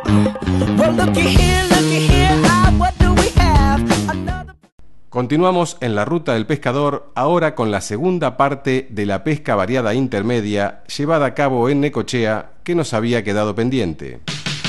Continuamos en la ruta del pescador, ahora con la segunda parte de la pesca variada intermedia llevada a cabo en Necochea, que nos había quedado pendiente.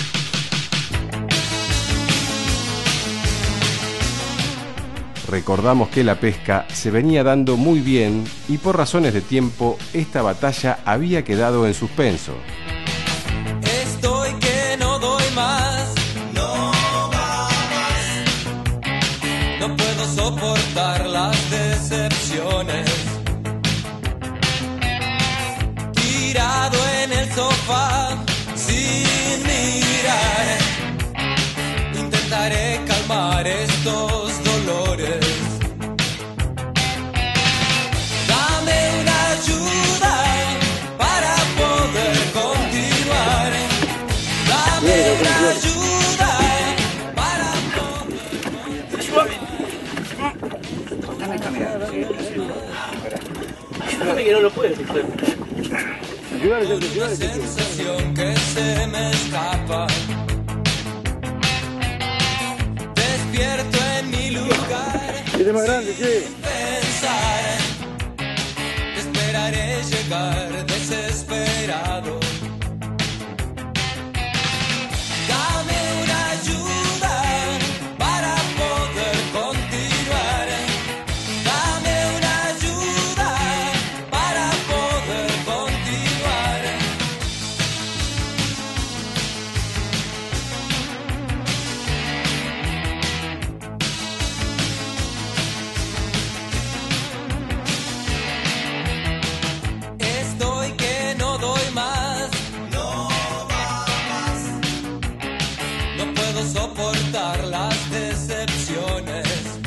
Recordamos que la pesca se venía dando muy bien y por razones de tiempo esta batalla había quedado en suspenso. Estoy que no doy más, no va más. No puedo soportar las decepciones. Tirado en el sofá sin mirar, intentaré calmar estos dolores. Dame una ayuda para poder continuar. Dame una ayuda para poder Dame que no lo puedes. una sensación que se me escapa. Despierto en mi lugar. Es más grande, sí. Pensar, te esperaré llegar desesperado. Dame una ayuda para poder continuar. Dame una ayuda para poder continuar. Estoy que no doy más, no va más. No puedo soportar las decepciones.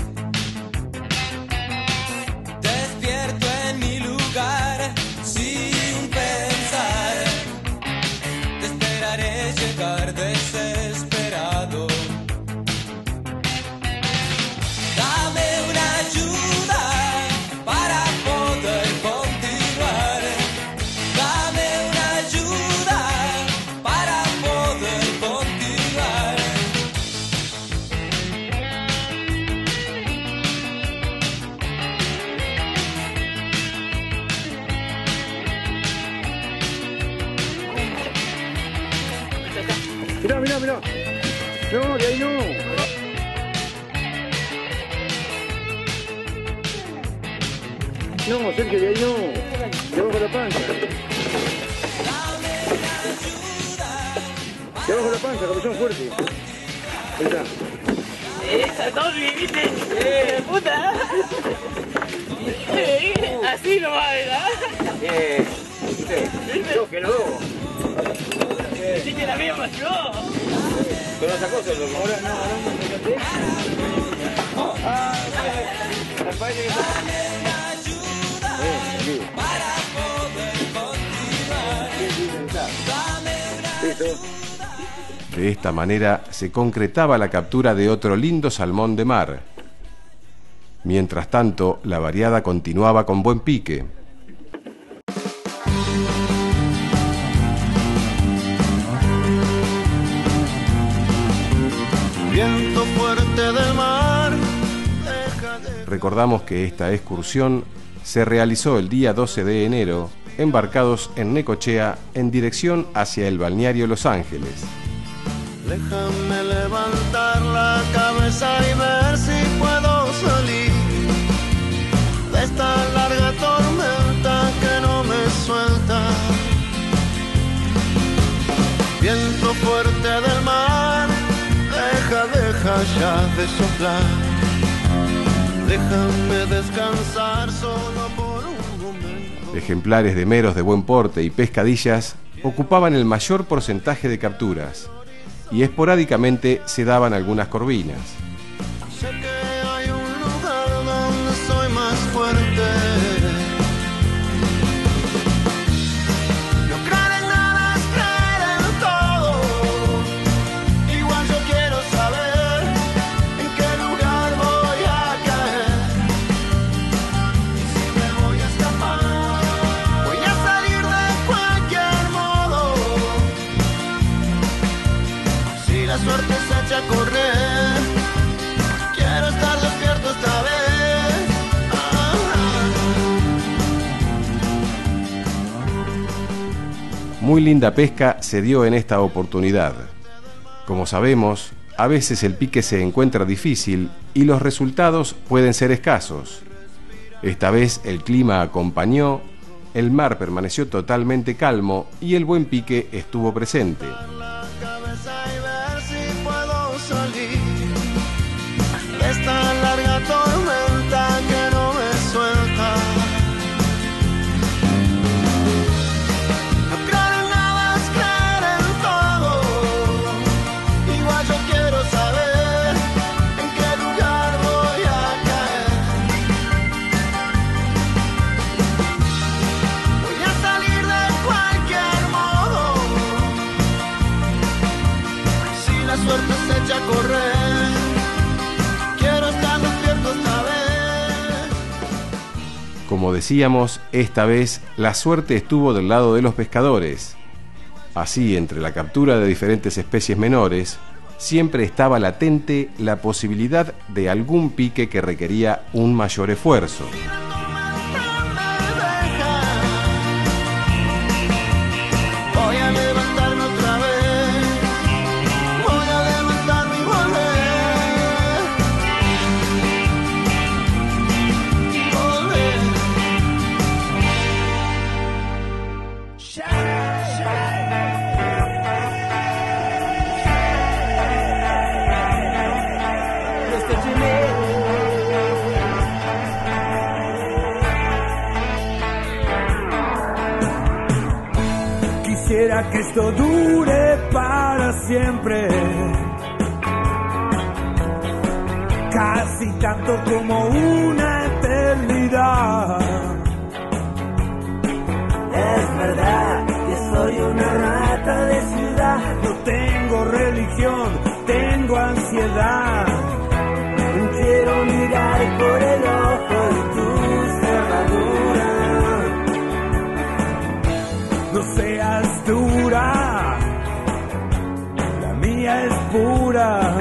Despierto en mi lugar sin pensar. Te esperaré llegar desesperado. Dame una ayuda para poder continuar. Dame una ayuda para poder continuar. Mirá, mirá, mirá. No, de ahí no. No, Sergio, de ahí no. Debajo de la panza. Debajo de la panza, cabezón fuerte. Ahí está. Esa Tommy, ¿viste? Puta. Así no va, ¿verdad? Yo que no. Sí que la mía más yo. Con otra cosa, loco. Ahora no, parece que Para poder continuar. listo. De esta manera se concretaba la captura de otro lindo salmón de mar. Mientras tanto, la variada continuaba con buen pique. Viento fuerte del mar. Recordamos que esta excursión se realizó el día 12 de enero, embarcados en Necochea en dirección hacia el balneario Los Ángeles. Déjame levantar la cabeza y ver si puedo salir de esta larga tormenta que no me suelta. Viento fuerte del mar, deja ya de soplar. Déjame descansar solo por un momento. Ejemplares de meros de buen porte y pescadillas ocupaban el mayor porcentaje de capturas, y esporádicamente se daban algunas corvinas. Sé que hay un lugar donde soy más fuerte. No creer en nada es creer en todo. Igual yo quiero saber en qué lugar voy a caer. Y si me voy a escapar, voy a salir de cualquier modo. la suerte se echa a correr, quiero estar despierto esta vez. Muy linda pesca se dio en esta oportunidad. Como sabemos, a veces el pique se encuentra difícil y los resultados pueden ser escasos. Esta vez el clima acompañó, el mar permaneció totalmente calmo y el buen pique estuvo presente. La cabeza y ver si puedo salir de esta larga tormenta que no me suelta. No creer en nada es creer en todo. Igual yo quiero saber en qué lugar voy a caer. Voy a salir de cualquier modo. Si la suerte se echa a correr, quiero estar despierto esta vez. Como decíamos, esta vez la suerte estuvo del lado de los pescadores. Así, entre la captura de diferentes especies menores, siempre estaba latente la posibilidad de algún pique que requería un mayor esfuerzo. Voy a levantarme otra vez, voy a levantarme y volver. Quisiera que esto dure para siempre, casi tanto como una eternidad. Es verdad que soy una rata de ciudad, no tengo religión, tengo ansiedad. Quiero mirar por el ojo de tu cerradura. No seas dura, la mía es pura.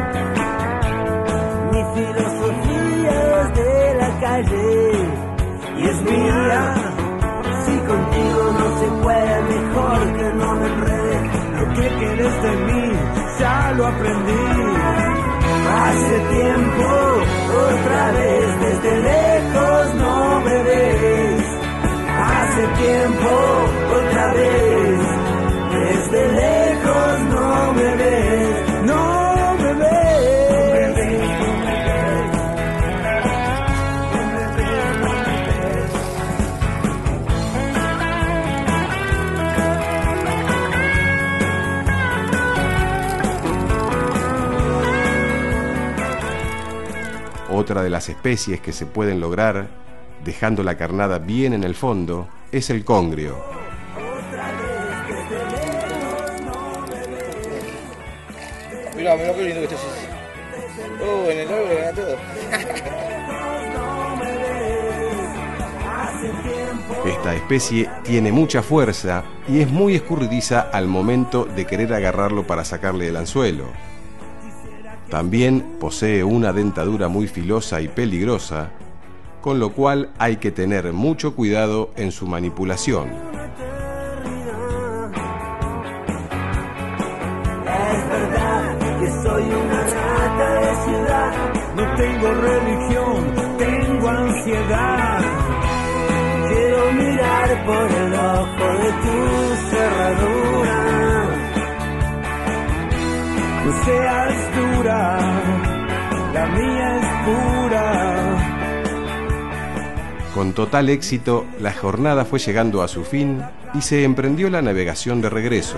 Mi filosofía es de la calle y es mía. Si contigo no se puede, mejor que no me enrede. Lo que quieres de mí ya lo aprendí. Hace tiempo, otra vez desde lejos no me ves. Hace tiempo, otra vez, desde lejos no me ves, no me ves. Otra de las especies que se pueden lograr, dejando la carnada bien en el fondo, es el congrio. Mirá qué lindo que está así. Oh, en el árbol gana todo. Esta especie tiene mucha fuerza y es muy escurridiza al momento de querer agarrarlo para sacarle el anzuelo. También posee una dentadura muy filosa y peligrosa, con lo cual hay que tener mucho cuidado en su manipulación. Es verdad que soy una rata de ciudad, no tengo religión, tengo ansiedad. Quiero mirar por el ojo de tu cerradura. No seas dura, la mía es pura. Con total éxito, la jornada fue llegando a su fin y se emprendió la navegación de regreso.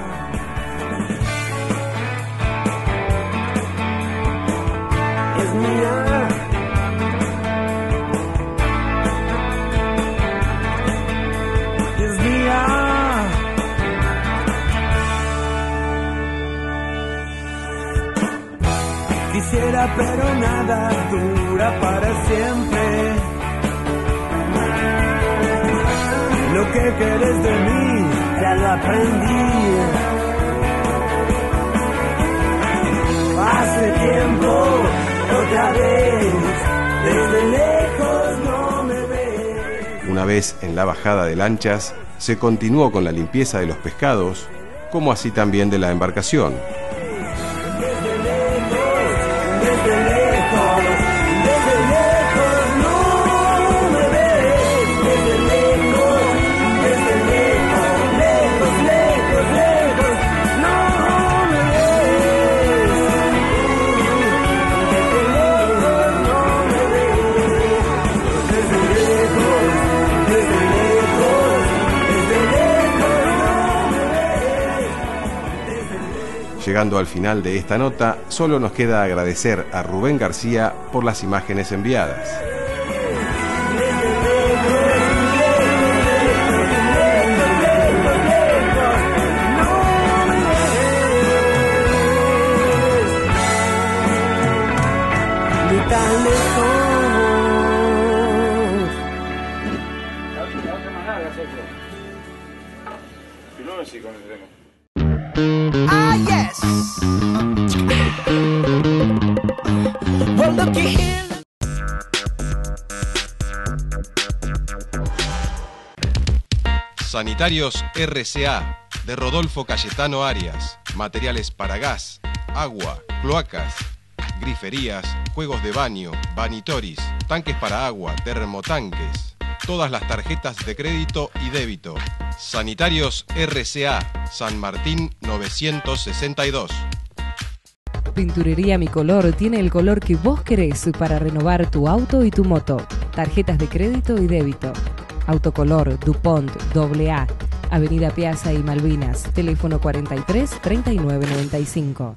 Es mía. Es mía. Quisiera, pero nada dura para siempre. Lo que querés de mí, ya lo aprendí. Una vez en la bajada de lanchas, se continuó con la limpieza de los pescados, como así también de la embarcación. Llegando al final de esta nota, solo nos queda agradecer a Rubén García por las imágenes enviadas. Ah, yes. Well, looky here. Sanitarios RCA, de Rodolfo Cayetano Arias. Materiales para gas, agua, cloacas, griferías, juegos de baño, vanitoris, tanques para agua, termotanques. Todas las tarjetas de crédito y débito. Sanitarios RCA, San Martín 962. Pinturería Mi Color tiene el color que vos querés para renovar tu auto y tu moto. Tarjetas de crédito y débito. Autocolor, DuPont, AA, Avenida Piazza y Malvinas, teléfono 43 39 95.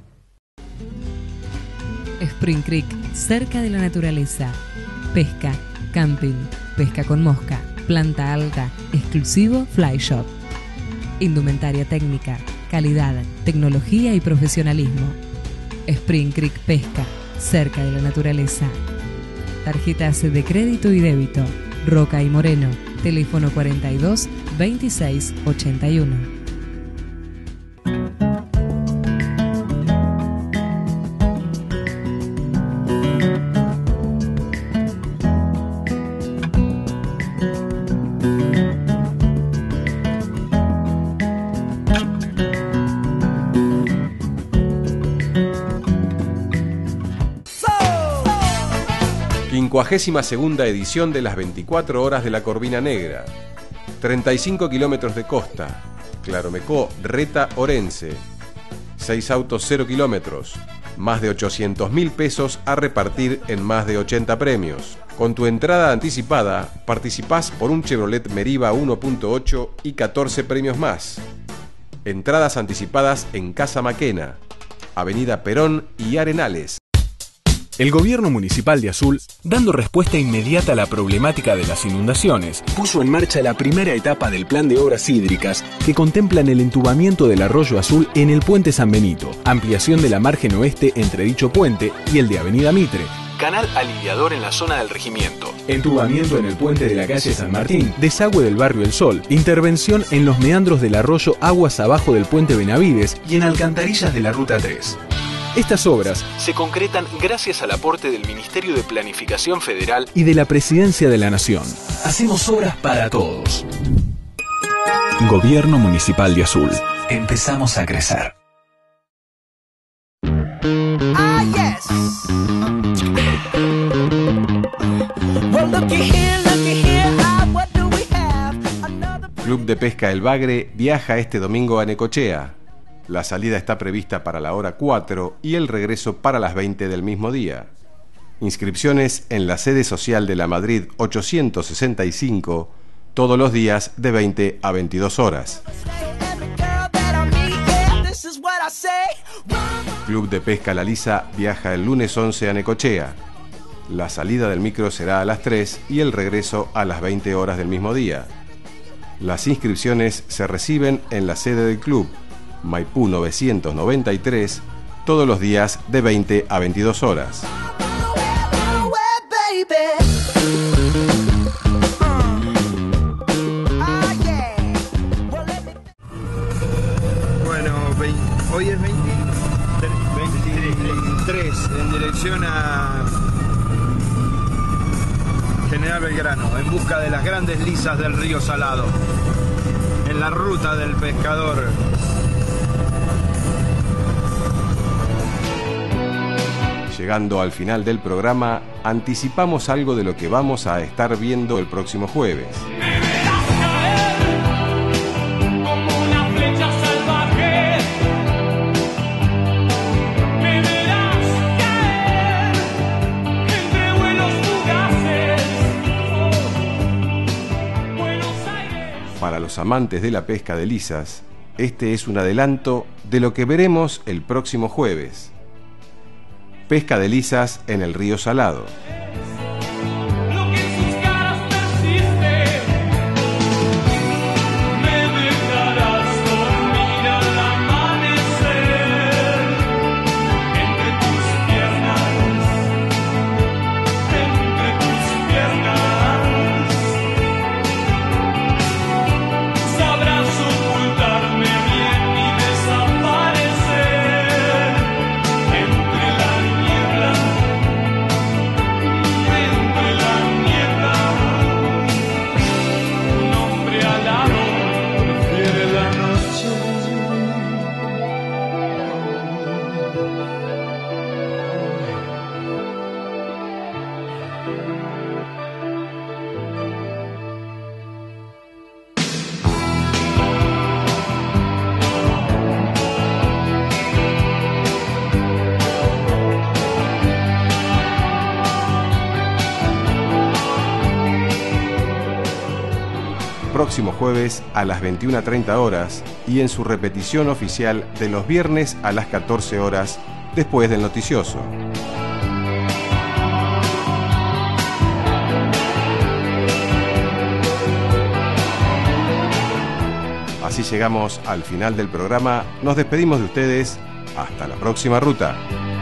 Spring Creek, cerca de la naturaleza. Pesca, camping, pesca con mosca, planta alta, exclusivo Fly Shop. Indumentaria técnica, calidad, tecnología y profesionalismo. Spring Creek Pesca, cerca de la naturaleza. Tarjetas de crédito y débito. Roca y Moreno, teléfono 42 26 81. Quincuagésima segunda edición de las 24 horas de la Corvina Negra. 35 kilómetros de costa. Claromecó, Reta, Orense. 6 autos 0 kilómetros. Más de 800.000 pesos a repartir en más de 80 premios. Con tu entrada anticipada, participás por un Chevrolet Meriva 1.8 y 14 premios más. Entradas anticipadas en Casa Maquena, Avenida Perón y Arenales. El gobierno municipal de Azul, dando respuesta inmediata a la problemática de las inundaciones, puso en marcha la primera etapa del plan de obras hídricas que contemplan el entubamiento del arroyo Azul en el puente San Benito, ampliación de la margen oeste entre dicho puente y el de Avenida Mitre, canal aliviador en la zona del regimiento, entubamiento en el puente de la calle San Martín, desagüe del barrio El Sol, intervención en los meandros del arroyo aguas abajo del puente Benavides y en alcantarillas de la Ruta 3. Estas obras se concretan gracias al aporte del Ministerio de Planificación Federal y de la Presidencia de la Nación. Hacemos obras para todos. Gobierno Municipal de Azul. Empezamos a crecer. Ah, yes. Well, looky here, what do we have? Another... Club de Pesca El Bagre viaja este domingo a Necochea. La salida está prevista para la hora 4 y el regreso para las 20 del mismo día. Inscripciones en la sede social de la Madrid 865, todos los días de 20 a 22 horas. Club de Pesca La Lisa viaja el lunes 11 a Necochea. La salida del micro será a las 3 y el regreso a las 20 horas del mismo día. Las inscripciones se reciben en la sede del club, Maipú 993, todos los días de 20 a 22 horas. Bueno, hoy es 23 en dirección a General Belgrano, en busca de las grandes lisas del río Salado, en la ruta del pescador. Llegando al final del programa, anticipamos algo de lo que vamos a estar viendo el próximo jueves. Para los amantes de la pesca de lisas, este es un adelanto de lo que veremos el próximo jueves. Pesca de lisas en el río Salado. Próximo jueves a las 21:30 horas y en su repetición oficial de los viernes a las 14 horas después del noticioso. Así llegamos al final del programa. Nos despedimos de ustedes. Hasta la próxima ruta.